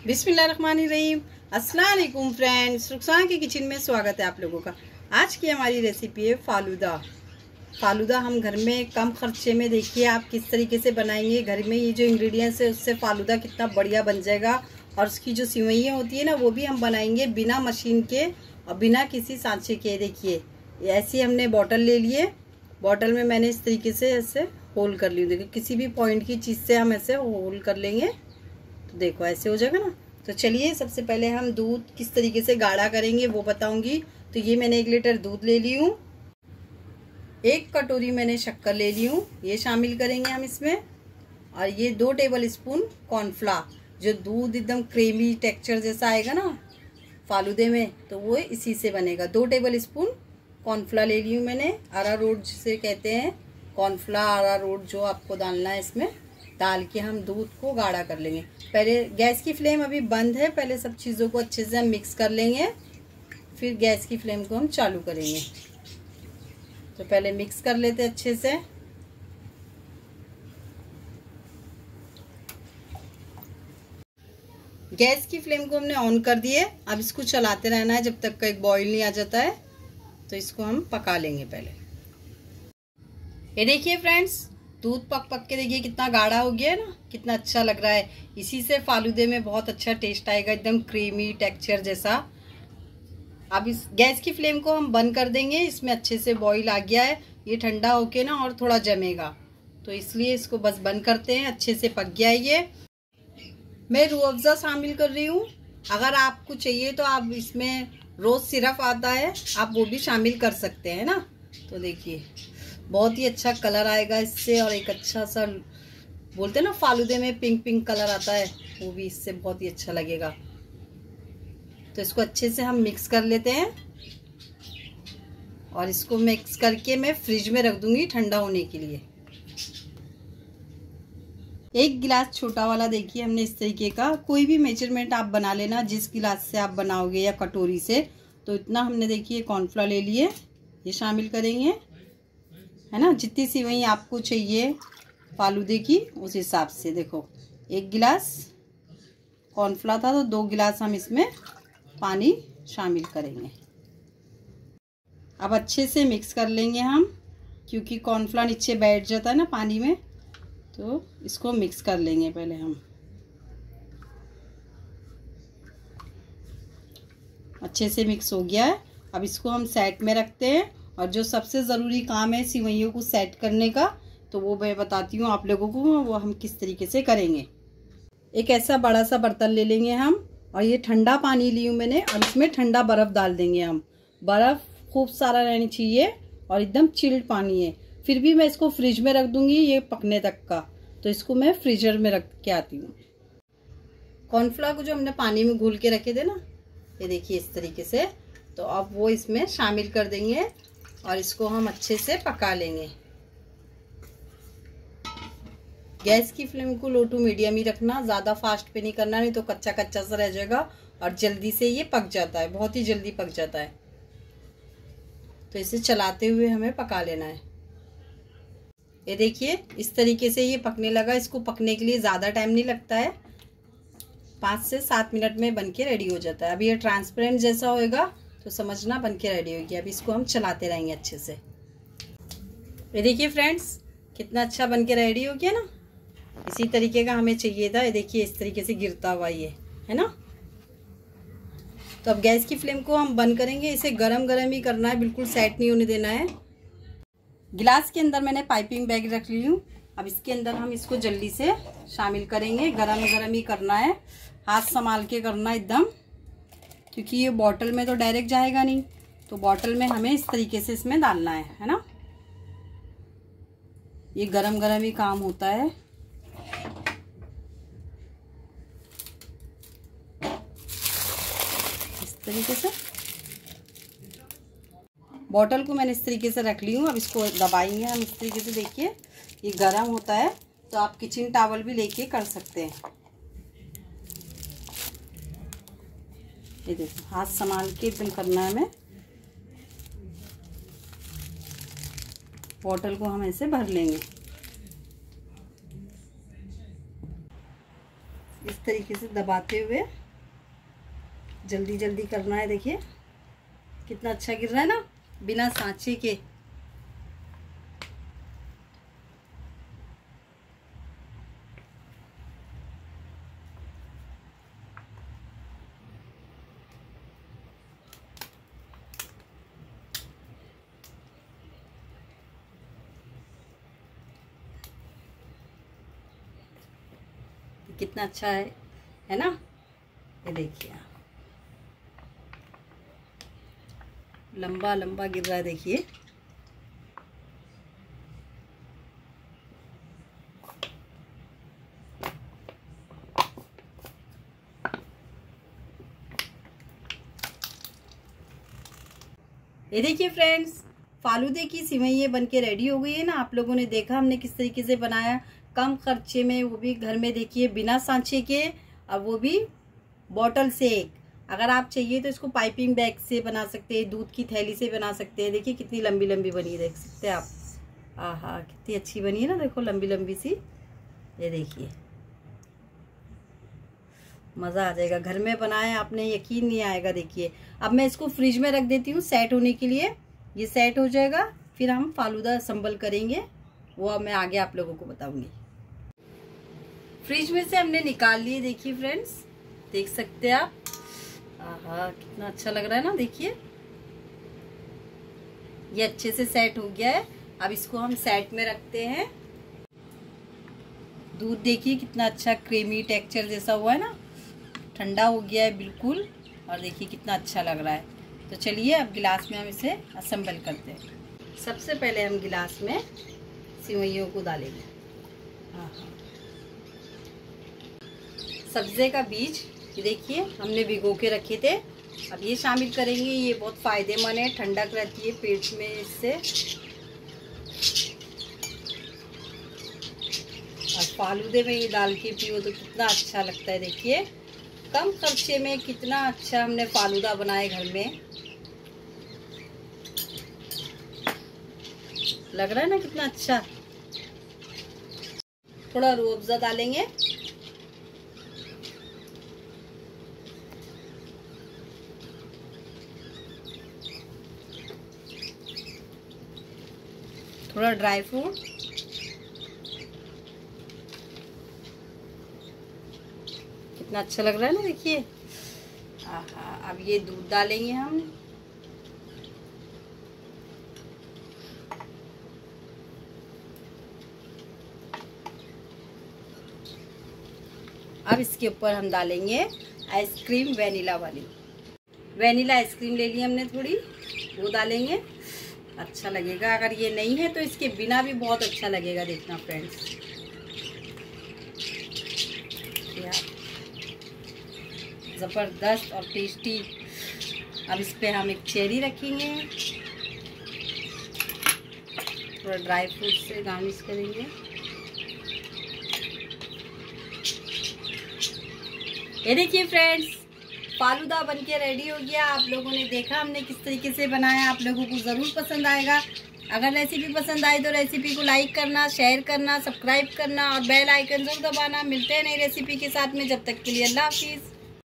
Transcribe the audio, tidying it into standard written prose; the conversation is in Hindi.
बिस्मिल्लाहिर्रहमानिर्रहीम। अस्सलाम वालेकुम फ्रेंड्स, रुखसाना के किचन में स्वागत है आप लोगों का। आज की हमारी रेसिपी है फालूदा। फालूदा हम घर में कम खर्चे में देखिए आप किस तरीके से बनाएंगे। घर में ये जो इंग्रेडिएंट्स है उससे फालूदा कितना बढ़िया बन जाएगा। और उसकी जो सिवैयाँ होती है ना वो भी हम बनाएंगे बिना मशीन के और बिना किसी सांचे के। देखिए ऐसी हमने बॉटल ले लिए। बॉटल में मैंने इस तरीके से ऐसे होल कर ली। देखिए किसी भी पॉइंट की चीज़ से हम ऐसे होल कर लेंगे तो देखो ऐसे हो जाएगा ना। तो चलिए सबसे पहले हम दूध किस तरीके से गाढ़ा करेंगे वो बताऊंगी। तो ये मैंने 1 लीटर दूध ले ली हूँ। 1 कटोरी मैंने शक्कर ले ली हूँ, ये शामिल करेंगे हम इसमें। और ये 2 टेबल स्पून कॉर्नफ्लावर, जो दूध एकदम क्रीमी टेक्सचर जैसा आएगा ना फालूदे में तो वो इसी से बनेगा। 2 टेबल स्पून कॉर्नफ्लावर ले ली हूँ मैंने। अरारोट जिसे कहते हैं, कॉर्नफ्लावर अरारोट जो आपको डालना है इसमें डाल के हम दूध को गाढ़ा कर लेंगे। पहले गैस की फ्लेम अभी बंद है, पहले सब चीज़ों को अच्छे से हम मिक्स कर लेंगे, फिर गैस की फ्लेम को हम चालू करेंगे। तो पहले मिक्स कर लेते हैं अच्छे से। गैस की फ्लेम को हमने ऑन कर दिए। अब इसको चलाते रहना है जब तक का एक बॉईल नहीं आ जाता है। तो इसको हम पका लेंगे पहले। ये देखिए फ्रेंड्स, दूध पक पक के देखिए कितना गाढ़ा हो गया है ना, कितना अच्छा लग रहा है। इसी से फालूदे में बहुत अच्छा टेस्ट आएगा, एकदम क्रीमी टेक्सचर जैसा। अब इस गैस की फ्लेम को हम बंद कर देंगे। इसमें अच्छे से बॉईल आ गया है, ये ठंडा होके ना और थोड़ा जमेगा, तो इसलिए इसको बस बंद करते हैं। अच्छे से पक गया है ये। मैं रूह अफ़ज़ा शामिल कर रही हूँ। अगर आपको चाहिए तो आप इसमें रोज़ सिरप आता है, आप वो भी शामिल कर सकते हैं ना। तो देखिए बहुत ही अच्छा कलर आएगा इससे, और एक अच्छा सा बोलते हैं ना फालूदे में पिंक पिंक कलर आता है, वो भी इससे बहुत ही अच्छा लगेगा। तो इसको अच्छे से हम मिक्स कर लेते हैं और इसको मिक्स करके मैं फ्रिज में रख दूंगी ठंडा होने के लिए। 1 गिलास छोटा वाला देखिए हमने इस तरीके का, कोई भी मेजरमेंट आप बना लेना जिस गिलास से आप बनाओगे या कटोरी से। तो इतना हमने देखिए कॉर्नफ्लावर ले लिए, ये शामिल करेंगे, है ना। जितनी सिवई आपको चाहिए फालूदे की उस हिसाब से। देखो 1 गिलास कॉर्नफ्लावर था तो 2 गिलास हम इसमें पानी शामिल करेंगे। अब अच्छे से मिक्स कर लेंगे हम, क्योंकि कॉर्नफ्लावर नीचे बैठ जाता है ना पानी में। तो इसको मिक्स कर लेंगे पहले हम। अच्छे से मिक्स हो गया है। अब इसको हम सेट में रखते हैं। और जो सबसे ज़रूरी काम है सिवैयों को सेट करने का, तो वो मैं बताती हूँ आप लोगों को, वो हम किस तरीके से करेंगे। एक ऐसा बड़ा सा बर्तन ले लेंगे हम, और ये ठंडा पानी ली हूँ मैंने, और इसमें ठंडा बर्फ़ डाल देंगे हम। बर्फ़ खूब सारा रहनी चाहिए और एकदम चिल्ड पानी है। फिर भी मैं इसको फ्रिज में रख दूँगी ये पकने तक का। तो इसको मैं फ्रीजर में रख के आती हूँ। कॉर्नफ्लावर को जो हमने पानी में घोल के रखे थे ना, ये देखिए इस तरीके से। तो अब वो इसमें शामिल कर देंगे और इसको हम अच्छे से पका लेंगे। गैस की फ्लेम को लो टू मीडियम ही रखना, ज़्यादा फास्ट पे नहीं करना, नहीं तो कच्चा कच्चा सा रह जाएगा और जल्दी से ये पक जाता है, बहुत ही जल्दी पक जाता है। तो इसे चलाते हुए हमें पका लेना है। ये देखिए इस तरीके से ये पकने लगा। इसको पकने के लिए ज़्यादा टाइम नहीं लगता है, 5 से 7 मिनट में बन के रेडी हो जाता है। अब ये ट्रांसपेरेंट जैसा होएगा तो समझना बन के रेडी हो गया। अब इसको हम चलाते रहेंगे अच्छे से। ये देखिए फ्रेंड्स कितना अच्छा बन के रेडी हो गया ना। इसी तरीके का हमें चाहिए था। ये देखिए इस तरीके से गिरता हुआ ये, है ना। तो अब गैस की फ्लेम को हम बंद करेंगे। इसे गरम गरम ही करना है, बिल्कुल सेट नहीं होने देना है। गिलास के अंदर मैंने पाइपिंग बैग रख ली हूँ। अब इसके अंदर हम इसको जल्दी से शामिल करेंगे। गरम गरम ही करना है, हाथ संभाल के करना एकदम, क्योंकि ये बॉटल में तो डायरेक्ट जाएगा नहीं। तो बॉटल में हमें इस तरीके से इसमें डालना है ना। ये गरम गरम ही काम होता है। इस तरीके से बॉटल को मैंने इस तरीके से रख ली हूँ। अब इसको दबाएंगे हम इस तरीके से। देखिए ये गरम होता है, तो आप किचन टॉवल भी लेके कर सकते हैं। ये देखो हाथ संभाल के एकदम करना है हमें। बॉटल को हम ऐसे भर लेंगे। इस तरीके से दबाते हुए जल्दी जल्दी करना है। देखिए कितना अच्छा गिर रहा है ना, बिना सांचे के। कितना अच्छा है ना, ये देखिए लंबा लंबा गिर रहा है। देखिए ये देखिए फ्रेंड्स, फालूदे की सिवैयाँ बन के रेडी हो गई है ना। आप लोगों ने देखा हमने किस तरीके से बनाया, कम खर्चे में, वो भी घर में। देखिए बिना सांचे के, और वो भी बॉटल से एक। अगर आप चाहिए तो इसको पाइपिंग बैग से बना सकते हैं, दूध की थैली से बना सकते हैं। देखिए कितनी लंबी लंबी बनी है, देख सकते हैं आप। आहा कितनी अच्छी बनी है ना, देखो लंबी लंबी सी। ये देखिए मज़ा आ जाएगा, घर में बनाए आपने यकीन नहीं आएगा। देखिए अब मैं इसको फ्रिज में रख देती हूँ सेट होने के लिए। ये सेट हो जाएगा, फिर हम फालूदा असम्बल करेंगे, वो अब मैं आगे आप लोगों को बताऊंगी। फ्रिज में से हमने निकाल लिए। देखिए फ्रेंड्स, देख सकते हैं आप। आहा कितना अच्छा लग रहा है ना। देखिए ये अच्छे से सेट हो गया है। अब इसको हम सेट में रखते हैं। दूध देखिए कितना अच्छा क्रीमी टेक्सचर जैसा हुआ है ना, ठंडा हो गया है बिल्कुल। और देखिए कितना अच्छा लग रहा है। तो चलिए अब गिलास में हम इसे असेंबल करते हैं। सबसे पहले हम गिलास में सिवैयों को डालेंगे। सब्जे का बीज देखिए हमने भिगो के रखे थे, अब ये शामिल करेंगे। ये बहुत फायदेमंद है, ठंडक रहती है पेट में इससे। और फालूदे में ये डाल के पियो तो कितना अच्छा लगता है। देखिए कम खर्चे में कितना अच्छा हमने फालूदा बनाए घर में। लग रहा है ना कितना अच्छा। थोड़ा रूह अफ़ज़ा डालेंगे। थोड़ा ड्राई फ्रूट, कितना अच्छा लग रहा है ना। देखिए आहा, अब ये दूध डालेंगे हम। अब इसके ऊपर हम डालेंगे आइसक्रीम, वेनिला वाली। वेनिला आइसक्रीम ले ली हमने थोड़ी, वो डालेंगे, अच्छा लगेगा। अगर ये नहीं है तो इसके बिना भी बहुत अच्छा लगेगा। देखना फ्रेंड्स, ज़बरदस्त और टेस्टी। अब इस पे हम एक चेरी रखेंगे, थोड़ा ड्राई फ्रूट से गार्निश करेंगे। ये देखिए फ्रेंड्स, फालूदा बनके रेडी हो गया। आप लोगों ने देखा हमने किस तरीके से बनाया, आप लोगों को ज़रूर पसंद आएगा। अगर रेसिपी पसंद आई तो रेसिपी को लाइक करना, शेयर करना, सब्सक्राइब करना और बेल आइकन जरूर दबाना। मिलते हैं नई रेसिपी के साथ में, जब तक के लिए अल्लाह हाफिज़।